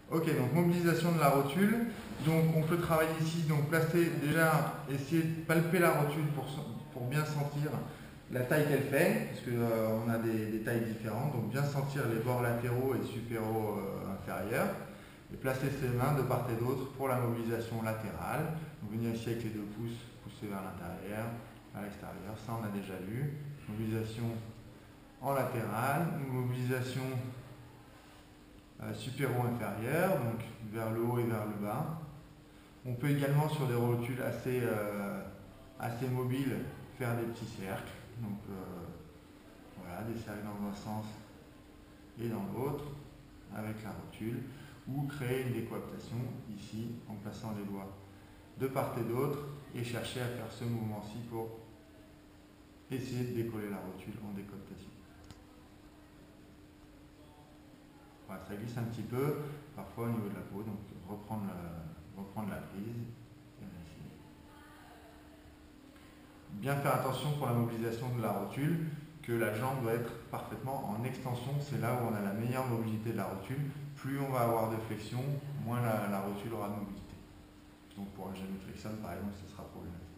Ok, donc mobilisation de la rotule. Donc on peut travailler ici, donc placer déjà, essayer de palper la rotule pour bien sentir la taille qu'elle fait, parce qu'on a des tailles différentes, donc bien sentir les bords latéraux et supéraux inférieurs, et placer ses mains de part et d'autre pour la mobilisation latérale. Donc venir ici avec les deux pouces, pousser vers l'intérieur, à l'extérieur, ça on a déjà vu. Mobilisation en latéral, mobilisation supéro-inférieur, donc vers le haut et vers le bas. On peut également sur des rotules assez mobiles faire des petits cercles. Donc voilà, des cercles dans un sens et dans l'autre avec la rotule. Ou créer une décoaptation ici en plaçant les doigts de part et d'autre et chercher à faire ce mouvement-ci pour essayer de décoller la rotule en décoaptation. Voilà, ça glisse un petit peu, parfois au niveau de la peau, donc reprendre la prise. Bien faire attention pour la mobilisation de la rotule, que la jambe doit être parfaitement en extension, c'est là où on a la meilleure mobilité de la rotule. Plus on va avoir de flexion, moins la rotule aura de mobilité. Donc pour un génuflexion par exemple, ce sera problématique.